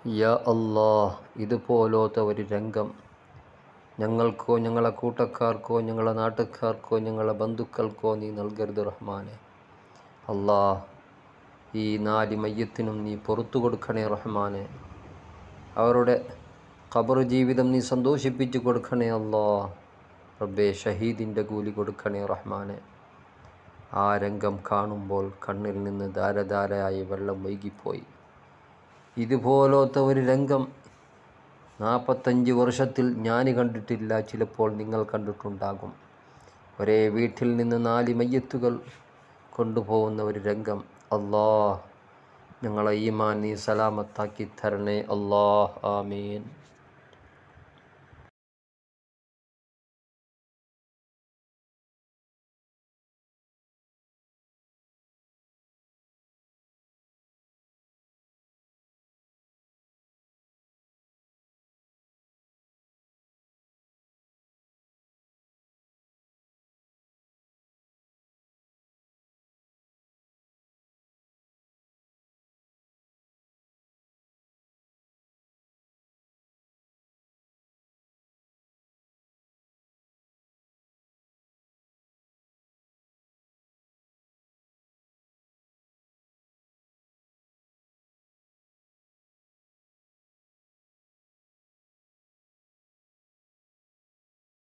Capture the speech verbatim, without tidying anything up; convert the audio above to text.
യാ അല്ലാഹ്, ഇതുപോലത്തെ ഒരു രംഗം ഞങ്ങൾക്കോ ഞങ്ങളെ കൂട്ടക്കാർക്കോ ഞങ്ങളെ നാട്ടുകാർക്കോ ഞങ്ങളെ ബന്ധുക്കൾക്കോ നീ നൽകരുത് റഹ്മാനെ. അല്ലാഹ്, ഈ നാല് മയ്യത്തിനും നീ പുറത്തു കൊടുക്കണേ റഹ്മാനെ. അവരുടെ ഖബർ ജീവിതം നീ സന്തോഷിപ്പിച്ച് കൊടുക്കണേ അല്ലാഹ്. റബ്ബേ, ഷഹീദിൻ്റെ കൂലി കൊടുക്കണേ റഹ്മാനെ. ആ രംഗം കാണുമ്പോൾ കണ്ണിൽ നിന്ന് ധാരധാരയായി വെള്ളം വൈകിപ്പോയി. ഇതുപോലത്തെ ഒരു രംഗം നാൽപ്പത്തഞ്ച് വർഷത്തിൽ ഞാൻ കണ്ടിട്ടില്ല. ചിലപ്പോൾ നിങ്ങൾ കണ്ടിട്ടുണ്ടാകും. ഒരേ വീട്ടിൽ നിന്ന് നാല് മയ്യത്തുകൾ കൊണ്ടുപോകുന്ന ഒരു രംഗം. അല്ലാഹ്, ഞങ്ങളെ ഈമാൻ നീ സലാമത്താക്കി തരണേ അല്ലാഹ്. ആമീൻ.